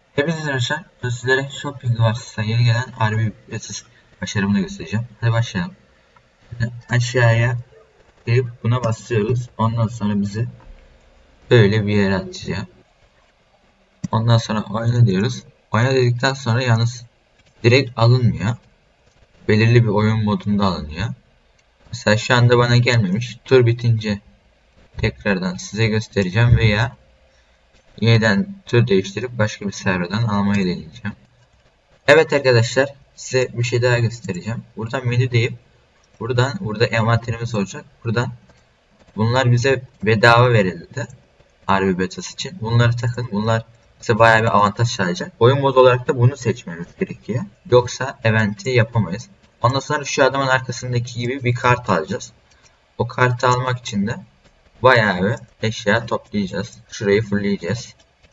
Hepinize arkadaşlar, sizlere Shopping vasıtasıyla yeni gelen harbi ücretsiz başarımını göstereceğim. Hadi başlayalım. Şimdi aşağıya gelip buna basıyoruz. Ondan sonra bizi böyle bir yere atacak. Ondan sonra oyna diyoruz. Oyna dedikten sonra yalnız direkt alınmıyor. Belirli bir oyun modunda alınıyor. Mesela şu anda bana gelmemiş. Tur bitince tekrardan size göstereceğim veya yeniden tur değiştirip başka bir serverden almayı deneyeceğim. Evet arkadaşlar, size bir şey daha göstereceğim. Buradan menü deyip burada envanterimiz olacak. Buradan bunlar bize bedava verildi. Harbi betası için. Bunları takın. Bunlar bize bayağı bir avantaj sağlayacak. Oyun modu olarak da bunu seçmemiz gerekiyor. Yoksa eventi yapamayız. Ondan sonra şu adamın arkasındaki gibi bir kart alacağız. O kartı almak için de bayağı bir eşya toplayacağız. Şurayı fullleyeceğiz.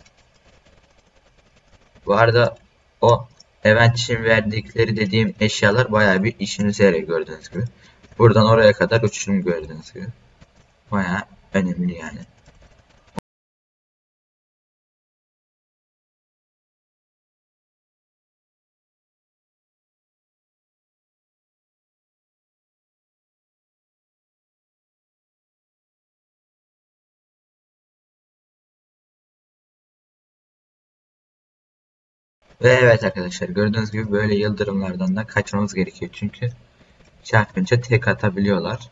Bu arada o event için verdikleri dediğim eşyalar bayağı bir işinize yarıyor gördüğünüz gibi. Buradan oraya kadar uçurum gördüğünüz gibi. Bayağı önemli yani. Ve evet arkadaşlar, gördüğünüz gibi böyle yıldırımlardan da kaçmamız gerekiyor. Çünkü çarpınca tek atabiliyorlar.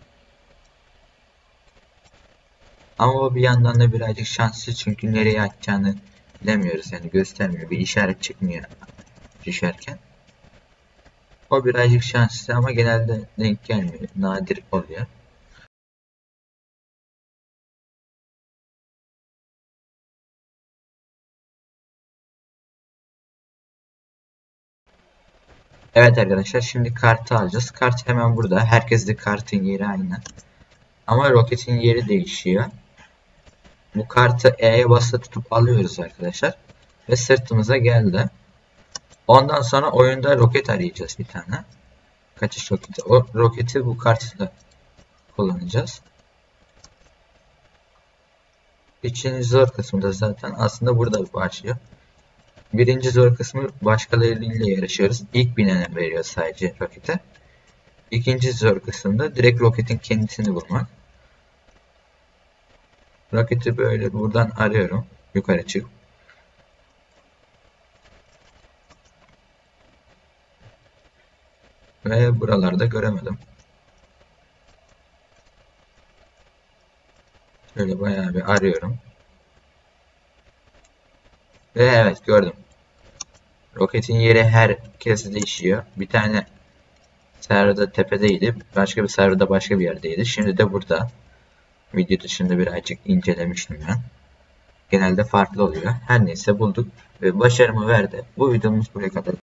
Ama o bir yandan da birazcık şanslı, çünkü nereye atacağını bilemiyoruz. Yani göstermiyor. Bir işaret çıkmıyor düşerken. O birazcık şanslı ama genelde denk gelmiyor. Nadir oluyor. Evet arkadaşlar, şimdi kartı alacağız. Kart hemen burada. Herkes de kartın yeri aynı. Ama roketin yeri değişiyor. Bu kartı E'ye basılı tutup alıyoruz arkadaşlar. Ve sırtımıza geldi. Ondan sonra oyunda roket arayacağız bir tane. Kaçış roketi. O roketi bu kartla kullanacağız. İkinci zor kısmı da zaten aslında burada başlıyor. Birinci zor kısmı başkalarıyla yarışıyoruz. İlk binene veriyor sadece rokete. İkinci zor kısımda direkt roketin kendisini bulmak. Roketi böyle buradan arıyorum. Yukarı çık. Ve buralarda göremedim. Şöyle bayağı bir arıyorum. Ve evet, gördüm. Roketin yeri herkes değişiyor. Bir tane serverda tepedeydi. Başka bir serverda başka bir yerdeydi. Şimdi de burada. Video dışında birazcık incelemiştim ben. Genelde farklı oluyor. Her neyse, bulduk ve başarımı verdi. Bu videomuz buraya kadar.